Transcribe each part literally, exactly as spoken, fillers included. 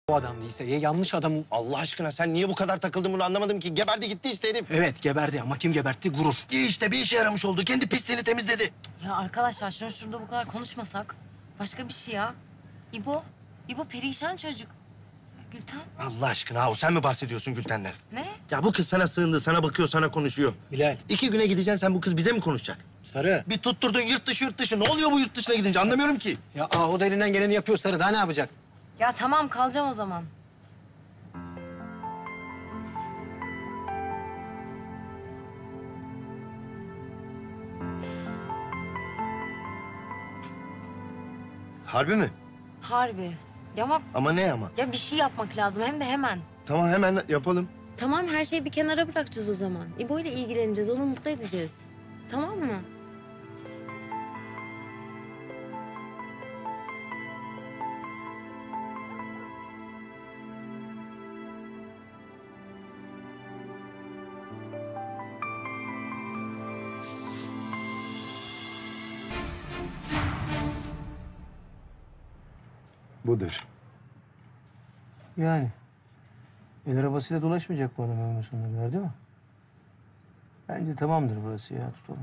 O adam değilse ya yanlış adam... Allah aşkına sen niye bu kadar takıldın bunu anlamadım ki. Geberdi gitti işte herif. Evet geberdi ama kim gebertti? Gurur. İyi işte bir işe yaramış oldu. Kendi pisliğini temizledi. Ya arkadaşlar şunu şurada bu kadar konuşmasak. Başka bir şey ya. İbo. İbo perişan çocuk. Gülten. Allah aşkına Ahu sen mi bahsediyorsun Gülten'den? Ne? Ya bu kız sana sığındı, sana bakıyor, sana konuşuyor. Bilal. İki güne gideceksin sen bu kız bize mi konuşacak? Sarı. Bir tutturdun yurt dışı yurt dışı. Ne oluyor bu yurt dışına gidince anlamıyorum ki. Ya Ahu da elinden geleni yapıyor Sarı. Daha ne yapacak? Ya tamam kalacağım o zaman. Harbi mi? Harbi. Ya ama Ama ne ama? ya bir şey yapmak lazım hem de hemen. Tamam hemen yapalım. Tamam her şeyi bir kenara bırakacağız o zaman. İbo ile ilgileneceğiz, onu mutlu edeceğiz. Tamam mı? Budur. Yani. El arabasıyla dolaşmayacak bu adam ömrü sonuna kadar değil mi? Bence tamamdır burası ya, tutalım.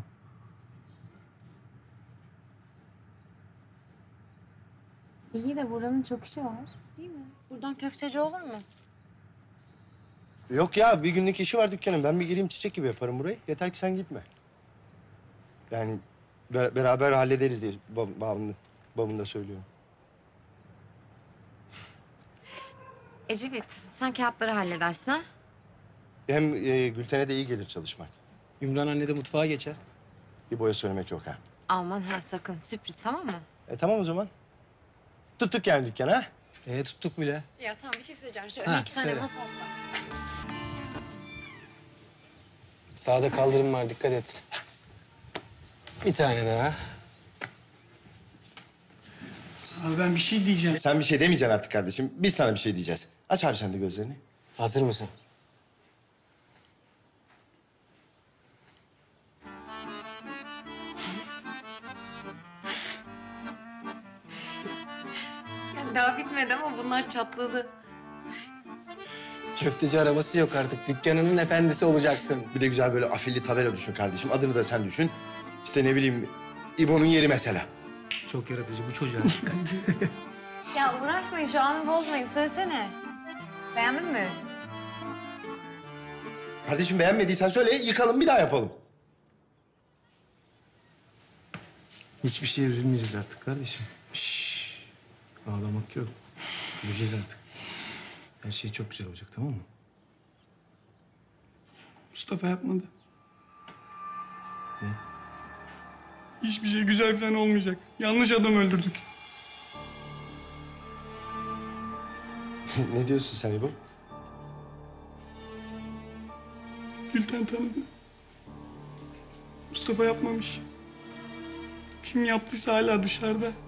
İyi de buranın çok işi var. Değil mi? Buradan köfteci olur mu? Yok ya bir günlük işi var dükkanın. Ben bir gireyim çiçek gibi yaparım burayı. Yeter ki sen gitme. Yani be- beraber hallederiz diye bab babamın, babamın da söylüyorum. Ecevit, sen kağıtları halledersin ha? Hem e, Gülten'e de iyi gelir çalışmak. Ümran anne de mutfağa geçer. Bir boya söylemek yok ha. Aman ha sakın. Sürpriz tamam mı? E tamam o zaman. Tuttuk yani dükkanı ha. E tuttuk bile. Ya tamam bir şey söyleyeceğim. Şöyle Ha, iki tane söyle. masa atla. Sağda kaldırım var, dikkat et. Bir tane daha. Abi ben bir şey diyeceğim. Sen bir şey demeyeceksin artık kardeşim. Biz sana bir şey diyeceğiz. Aç abi sen de gözlerini. Hazır mısın? Ya daha bitmedi ama bunlar çatladı. Köfteci arabası yok artık. Dükkanının efendisi olacaksın. Bir de güzel böyle afilli tabela düşün kardeşim. Adını da sen düşün. İşte ne bileyim İbo'nun yeri mesela. Çok yaratıcı bu çocuğa dikkat. Ya uğraşmayın şu anı bozmayın. Söylesene. Beğendin mi? Kardeşim beğenmediysen söyle yıkalım bir daha yapalım. Hiçbir şeye üzülmeyeceğiz artık kardeşim. Şşş. Ağlamak yok. Güleceğiz artık. Her şey çok güzel olacak, tamam mı? Mustafa yapmadı. Ne? Hiçbir şey güzel falan olmayacak. Yanlış adam öldürdük. Ne diyorsun sen İbo? Gülten tanıdı. Mustafa yapmamış. Kim yaptıysa hala dışarıda.